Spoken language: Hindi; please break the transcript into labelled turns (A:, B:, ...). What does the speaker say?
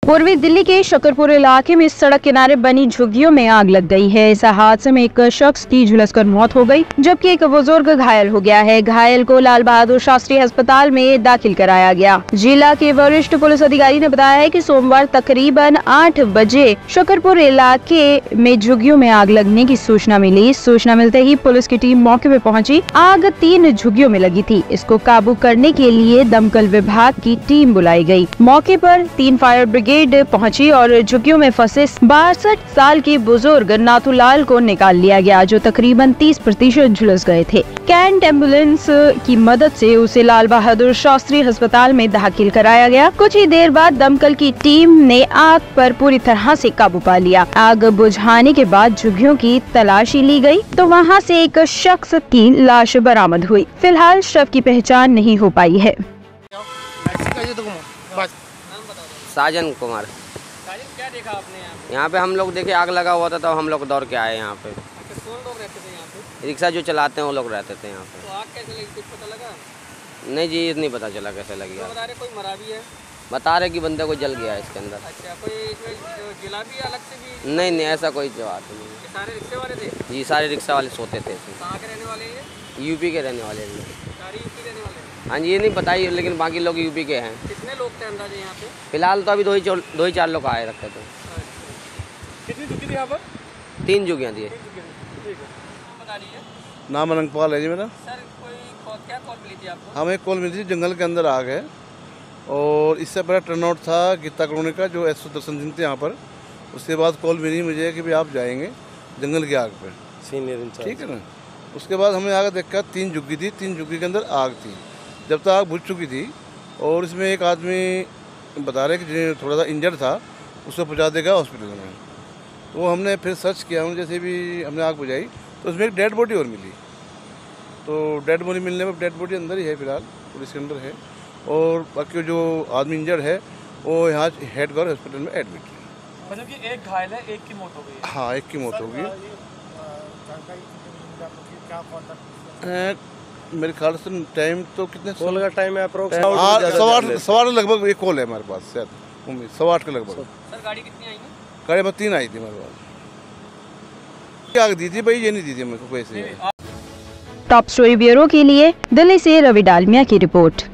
A: पूर्वी दिल्ली के शकरपुर इलाके में सड़क किनारे बनी झुग्गियों में आग लग गई है। इस हादसे में एक शख्स की झुलसकर मौत हो गई, जबकि एक बुजुर्ग घायल हो गया है। घायल को लाल बहादुर शास्त्री अस्पताल में दाखिल कराया गया। जिला के वरिष्ठ पुलिस अधिकारी ने बताया है कि सोमवार तकरीबन 8 बजे शकरपुर इलाके में झुग्गियों में आग लगने की सूचना मिली। सूचना मिलते ही पुलिस की टीम मौके पर पहुंची। आग 3 झुग्गियों में लगी थी। इसको काबू करने के लिए दमकल विभाग की टीम बुलाई गयी। मौके पर 3 फायर ब्रिगेड पहुंची और झुग्गियों में फंसे 62 साल के बुजुर्ग नाथूलाल को निकाल लिया गया, जो तकरीबन 30% झुलस गए थे। कैंट एम्बुलेंस की मदद से उसे लाल बहादुर शास्त्री अस्पताल में दाखिल कराया गया। कुछ ही देर बाद दमकल की टीम ने आग पर पूरी तरह से काबू पा लिया। आग बुझाने के बाद झुग्गियों की तलाशी ली गई तो वहां से एक शख्स की लाश बरामद हुई। फिलहाल शव की पहचान नहीं हो पाई है।
B: साजन कुमार।
C: क्या देखा आपने
B: यहाँ पे हम लोग देखे आग लगा हुआ था तो हम लोग दौड़ के आए यहाँ पे।
C: कौन लोग रहते थे यहाँ पे?
B: रिक्शा जो चलाते हैं वो लोग रहते थे यहाँ पे।
C: तो आग कैसे लगी, कुछ पता लगा?
B: नहीं जी, नहीं पता चला कैसे लगी आग।
C: बता रहे कोई मरा भी है?
B: बता रहे कि बंदे को जल गया है इसके अंदर।
C: अच्छा, कोई इसमें जिला भी अलग से भी?
B: नहीं, ऐसा कोई जवाब नहीं।
C: ये सारे रिक्शे वाले थे?
B: जी, सारे रिक्शा वाले सोते थे इसमें।
C: कहाँ के रहने वाले हैं?
B: यूपी के रहने वाले हैं।
C: सारे यूपी रहने वाले हैं?
B: हाँ जी, ये नहीं बताइए, लेकिन बाकी लोग यूपी के हैं।
C: कितने लोग थे अंदाजे यहाँ पे?
B: फिलहाल तो अभी दो ही चार लोग आए रखे थे।
C: कितनी झुग्गी थी यहाँ पर?
B: 3 झुग्गियाँ थी।
C: बता दीजिए।
D: नाम अलंकपाल है जी मेरा।
C: सर क्या कॉल मिली थी आपको?
D: हमें कॉल मिली थी जंगल के अंदर आग है, और इससे पहले टर्नआउट था गीता कॉलोनी का जो एसओ दर्शन दिन थे यहाँ पर। उसके बाद कॉल मिली मुझे कि भाई आप जाएंगे जंगल की आग पे, सीनियर इंचार्ज, ठीक है ना। उसके बाद हमने आगे देखा 3 झुग्गी थी, 3 झुग्गी के अंदर आग थी। जब तक आग बुझ चुकी थी और इसमें एक आदमी बता रहे कि थोड़ा सा इंजर्ड था, उसको पहुँचा देगा हॉस्पिटल में। तो हमने फिर सर्च किया, जैसे भी हमने आग बुझाई तो उसमें एक डेड बॉडी और मिली। तो डेड बॉडी मिलने में डेड बॉडी अंदर ही है, फिलहाल पुलिस के अंदर है, और बाकी जो आदमी इंजर्ड है वो यहाँ हेड गवर्नमेंट हॉस्पिटल में एडमिट है।
C: मतलब कि एक घायल है, एक की मौत हो गई?
D: हाँ, एक की मौत होगी। मेरे ख्याल से टाइम तो कितने कॉल का टाइम है अप्रोक्स 8:15 लगभग एक कॉल है हमारे पास, शायद 8:15 के लगभग।
C: सर गाड़ी कितनी आई है?
D: गाड़ी में 3 आई थी हमारे पास। आग दी थी भाई, ये नहीं दी थी मेरे को कोई से।
A: टॉप स्टोरी ब्यूरो के लिए दिल्ली से रवि डालमिया की रिपोर्ट।